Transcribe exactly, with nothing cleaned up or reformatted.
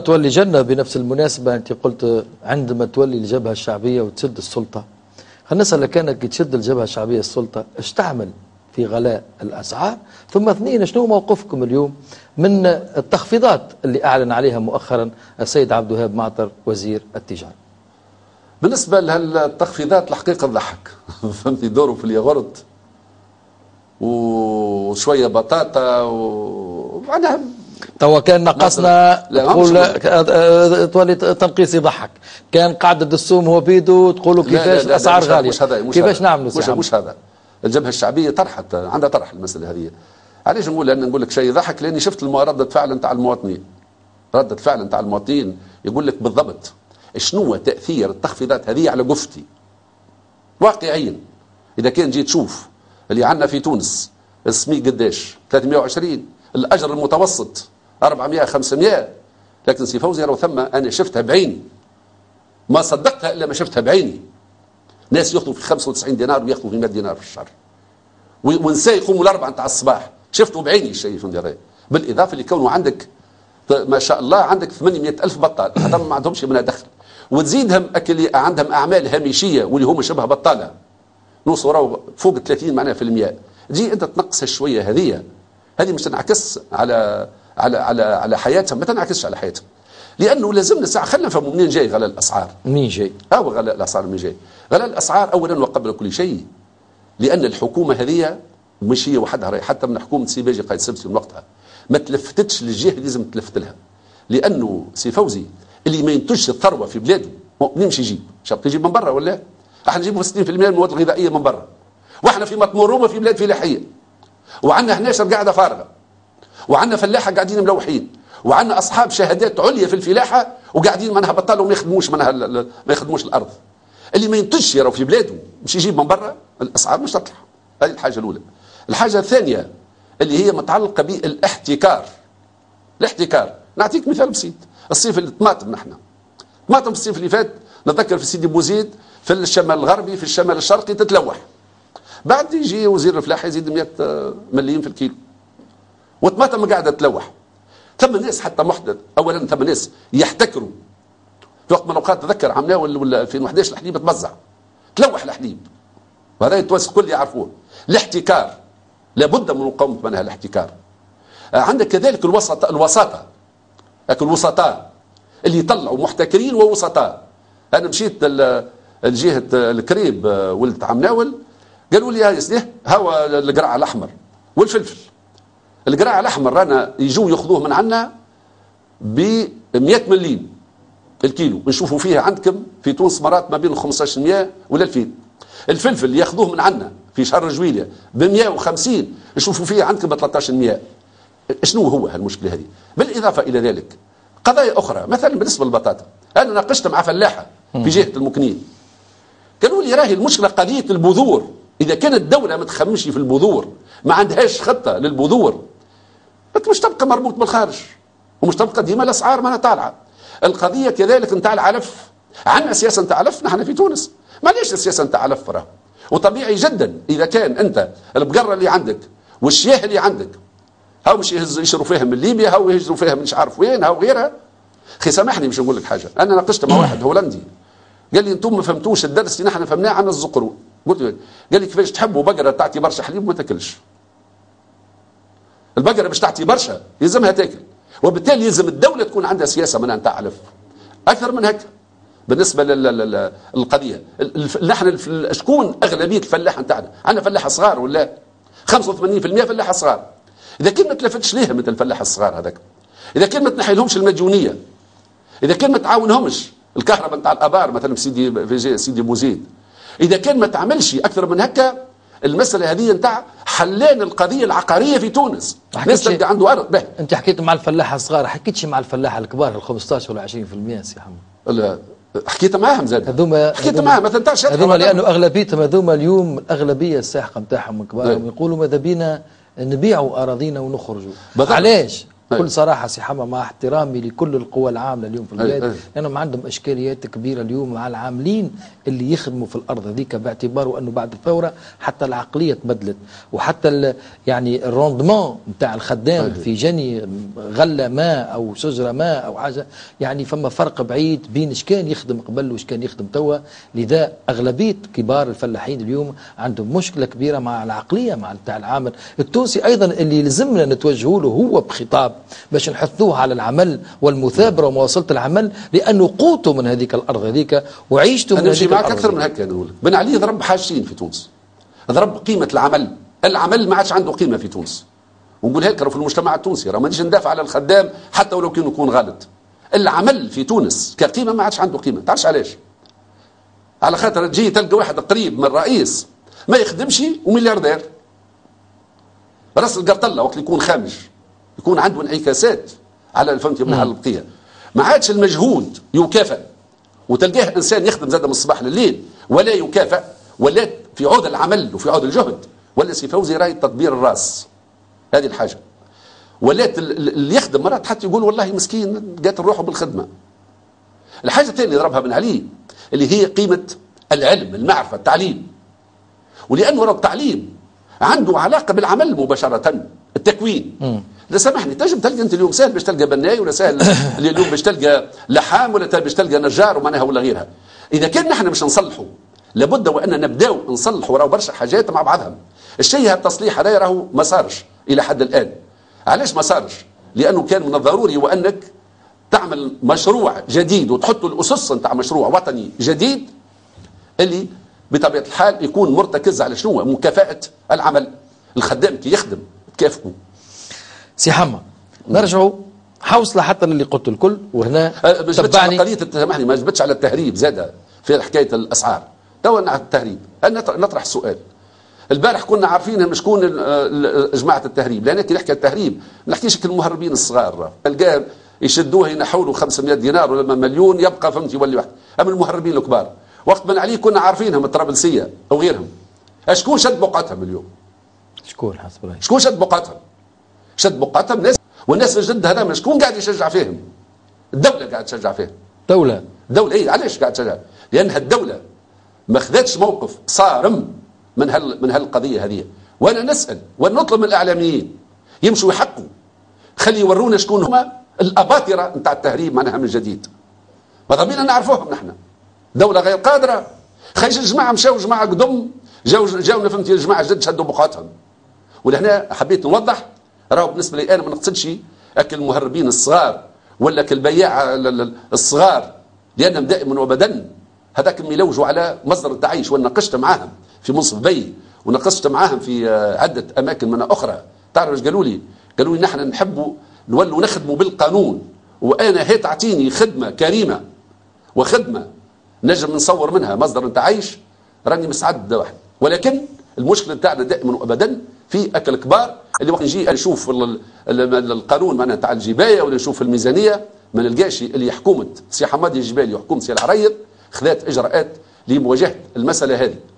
تولي جنة بنفس المناسبة. أنت قلت عندما تولي الجبهة الشعبية وتسد السلطة، خلينا نسأل كانك تشد الجبهة الشعبية السلطة ايش تعمل في غلاء الأسعار؟ ثم اثنين، شنو موقفكم اليوم من التخفيضات اللي أعلن عليها مؤخرا السيد عبد الوهاب معطر وزير التجارة؟ بالنسبة للتخفيضات الحقيقة تضحك فهمتي، دوروا في الياغورت وشوية بطاطا ومعناها توا كان نقصنا تقول تولي تنقيص يضحك، كان قاعدة السوم هو بيدو تقولوا كيفاش الأسعار غالية، مش هذا مش كيفاش نعملوا مش, مش هذا. الجبهة الشعبية طرحت عندها طرح المسألة هذه. علاش نقول؟ لأن نقول لك شيء يضحك، لأني شفت ردة فعل نتاع المواطنين، ردة فعل نتاع المواطنين يقول لك بالضبط شنو تأثير التخفيضات هذه على قفتي واقعيا. إذا كان جيت تشوف اللي عندنا في تونس السمي قداش ثلاثمائة وعشرين، الأجر المتوسط أربعمائة خمسمائة، لكن سي فوزي راه ثم أنا شفتها بعيني، ما صدقتها إلا ما شفتها بعيني. ناس ياخذوا في خمسة وتسعين دينار وياخذوا في مائة دينار في الشهر، ونساء يقوموا الأربعة نتاع الصباح، شفتوا بعيني الشيء في هذا. بالإضافة لكونه عندك ما شاء الله عندك ثمانمائة ألف بطال هذا ما عندهمش منها دخل، وتزيدهم اللي عندهم أعمال هامشية واللي هم شبه بطالة نوصلوا فوق ثلاثين معناها في المئة، تجي أنت تنقص شوية هذه هذه مش تنعكس على على على على حياتهم، ما تنعكسش على حياتهم. لأنه لازمنا ساعة خلينا نفهموا منين جاي غلاء الأسعار. منين جاي؟ هو غلاء الأسعار منين جاي؟ غلاء الأسعار أولا وقبل كل شيء لأن الحكومة هذه مش هي وحدها، راهي حتى من حكومة سي باجي قايد سبسي من وقتها ما تلفتتش للجهة اللي لازم تلفت لها. لأنه سي فوزي اللي ما ينتجش الثروة في بلاده منين مش يجيب؟ شاب يجيب من برا ولا؟ احنا نجيبوا ستين بالمئة من المواد الغذائية من برا، واحنا في مطمورومة في بلاد فلاحية، وعندنا هنا شر قاعدة فارغة، وعندنا فلاحة قاعدين ملوحين، وعندنا أصحاب شهادات عليا في الفلاحة وقاعدين منها بطالوا ما يخدموش منها ما يخدموش الأرض. اللي ما ينتجش يرى في بلاده مش يجيب من برا، الأسعار مش تطلع. هذه الحاجة الأولى. الحاجة الثانية اللي هي متعلقة بالاحتكار. الاحتكار نعطيك مثال بسيط، الصيف الطماطم، نحن طماطم في الصيف اللي فات نتذكر في سيدي بوزيد في الشمال الغربي في الشمال الشرقي تتلوح، بعد يجي وزير الفلاحة يزيد مئة مليم في الكيلو والطماطم قاعدة تتلوح. ثم ناس حتى محدث، اولا ثم ناس يحتكروا في وقت من الاوقات، تذكر عمناه ولا ألفين وأحد عشر الحليب تبزع تلوح الحليب، وهذا التوانسه الكل يعرفوه. الاحتكار لابد من مقاومه منها الاحتكار. عندك كذلك الوسط الوساطه، لكن الوسطاء اللي يطلعوا محتكرين ووسطاء. انا مشيت لجهه الكريب ولد عمناول قالوا لي يا سيدي هو القرع الاحمر والفلفل. القراع الاحمر رانا يجوا ياخذوه من عنا ب مئة مليم الكيلو، نشوفوا فيها عندكم في تونس مرات ما بين خمسطاش مئة ولا ألفين. الفلفل ياخذوه من عنا في شهر جويلية ب مئة وخمسين، نشوفوا فيها عندكم ب ثلاثطاش مئة. شنو هو هالمشكله هذه؟ بالاضافه الى ذلك قضايا اخرى، مثلا بالنسبه للبطاطا انا ناقشت مع فلاحه في جهه المكنين قالوا لي راهي المشكله قضيه البذور. اذا كانت الدوله ما تخمش في البذور، ما عندهاش خطه للبذور، مش تبقى مربوط بالخارج ومش تبقى ديما الاسعار ما طالعه. القضيه كذلك نتاع العلف، عندنا سياسه نتاع علف نحن في تونس، معليش السياسه نتاع علف راه، وطبيعي جدا اذا كان انت البقره اللي عندك والشياه اللي عندك هاو مش يشروا فيها من ليبيا، هاو يهجروا فيها من مش عارف وين، هاو غيرها. اخي سامحني مش نقول لك حاجه، انا ناقشت مع واحد هولندي قال لي انتم ما فهمتوش الدرس اللي نحن فهمناه عن الزقرو. قلت له قال لي كيفاش تحبوا بقره تعطي برشا حليب وما تاكلش؟ البقره باش تعطي برشا يلزمها تاكل، وبالتالي يلزم الدوله تكون عندها سياسه منها نتاع علف اكثر من هكا. بالنسبه للقضيه نحن شكون اغلبيه الفلاحه نتاعنا؟ عندنا فلاحه صغار ولا خمسة وثمانين بالمئة فلاحه صغار. اذا كان ما تلفتش ليهم مثل الفلاحه الصغار هذاك، اذا كان ما تنحي لهمش المديونيه، اذا كان ما تعاونهمش الكهرباء نتاع الابار مثلا في سيدي في سيدي بوزيد، اذا كان ما تعملش اكثر من هكا، المساله هذه نتاع حلان القضيه العقاريه في تونس. الناس تلقى عنده ارض به. انت حكيت مع الفلاحه الصغار، حكيتش مع الفلاحه الكبار ال خمسطاش ولا عشرين بالمئة سي حمد؟ لا حكيت معاهم زاد، هذوما حكيت معاهم مثلا تاع هذوما لانه اغلبيتهم هذوما اليوم الاغلبيه الساحقه نتاعهم من كبارهم يقولوا ماذا بينا نبيعوا اراضينا ونخرجوا. علاش؟ بكل صراحه سي حما مع احترامي لكل القوى العامله اليوم في البلاد لانهم عندهم اشكاليات كبيره اليوم مع العاملين اللي يخدموا في الارض هذيك، باعتباره انه بعد الثوره حتى العقليه تبدلت وحتى يعني الروندمون نتاع الخدام في جني غله ما او شجره ما او حاجه، يعني فما فرق بعيد بين اش كان يخدم قبل واش كان يخدم توا. لذا اغلبيه كبار الفلاحين اليوم عندهم مشكله كبيره مع العقليه مع نتاع العامل التونسي ايضا، اللي يلزمنا نتوجهوا له هو بخطاب باش نحثوه على العمل والمثابره ومواصله العمل، لانه قوته من هذيك الارض هذيك وعيشته من هذيك الارض. معك اكثر من هكا نقول بن علي ضرب حاجتين في تونس، ضرب قيمه العمل، العمل ما عادش عنده قيمه في تونس، ونقول هيك في المجتمع التونسي راه مانيش ندافع على الخدام حتى ولو كان يكون غلط، العمل في تونس كقيمه ما عادش عنده قيمه. تعرفش علاش؟ على خاطر تجي تلقى واحد قريب من الرئيس ما يخدمش وملياردير، راس القرطله وقت يكون خامج يكون عنده انعكاسات على فهمتي من البقيه، ما عادش المجهود يكافئ، وتلقاه انسان يخدم زاد من الصباح لليل ولا يكافئ، ولا في عود العمل وفي عود الجهد، ولا سي فوزي راي تطبير الراس هذه الحاجه، ولات اللي يخدم مرات حتى يقول والله مسكين قاتل روحه بالخدمه. الحاجه الثانيه اللي ضربها بن علي اللي هي قيمه العلم، المعرفه، التعليم، ولانه راه التعليم عنده علاقه بالعمل مباشره، التكوين. لا سامحني تنجم تلقى انت اليوم سهل باش تلقى بناي، ولا سهل اليوم باش تلقى لحام، ولا باش تلقى نجار ومعناها ولا غيرها. اذا كان نحن مش نصلحوا لابد وان نبداو نصلحوا، راهو برشا حاجات مع بعضهم. الشيء هذا التصليح هذا راهو ما صارش الى حد الان. علاش ما صارش؟ لانه كان من الضروري وانك تعمل مشروع جديد وتحط الاسس نتاع مشروع وطني جديد اللي بطبيعه الحال يكون مرتكز على شنو؟ مكافاه العمل. الخدام كي يخدم تكافئه. سي حما نرجعوا حوصله حتى للي قلت الكل، وهنا أه ما جبتش على قضيه سامحني ما جبتش على التهريب زاد في حكايه الاسعار. توا على التهريب انا نطرح السؤال. البارح كنا عارفين شكون جماعه التهريب، لان كي نحكي التهريب ما نحكيش المهربين الصغار، تلقاه يشدوه ينحوا له خمسمائة دينار ولا مليون يبقى فهمت يولي واحد. اما المهربين الكبار وقت بن علي كنا عارفينهم الطرابلسيه او غيرهم، شكون شد بقعتهم اليوم؟ شكون حسب رايك؟ شكون شد بقعتهم؟ شد بقعتهم ناس، والناس الجد هذا شكون قاعد يشجع فيهم؟ الدوله قاعد تشجع فيهم. دوله دوله اي علاش قاعد تشجع؟ لانها الدوله ما خذتش موقف صارم من هال من هالقضيه هذه. وانا نسال ونطلب من الاعلاميين يمشوا يحقوا، خلي يورونا شكون هما الاباطره نتاع التهريب معناها من جديد. ماذا بينا نعرفوهم نحن؟ دوله غير قادره. خيش الجماعه مشاو جماعه قدم جاو جاونا فهمتي الجماعه جد شدوا بقعتهم. ولهنا حبيت نوضح راهو بالنسبه لي انا ما نقصدش اكل المهربين الصغار ولا البياع الصغار، لانهم دائما وابدا هذاك يلوجوا على مصدر التعيش. وانا ناقشت معاهم في منصف بي وناقشت معاهم في عده اماكن من اخرى. تعرف ايش قالوا لي؟ قالوا لي نحن نحبوا نولوا نخدموا بالقانون، وانا هي تعطيني خدمه كريمه وخدمه نجم نصور منها مصدر التعيش راني مسعد واحد. ولكن المشكله بتاعنا دائما وابدا في اكل كبار اللي وقت نجي نشوف القانون معناها تاع الجبايه ولا نشوف الميزانيه ما نلقاش اللي حكومه سي حمادي الجبالي وحكومه سي العريض خذات اجراءات لمواجهه المساله هذه.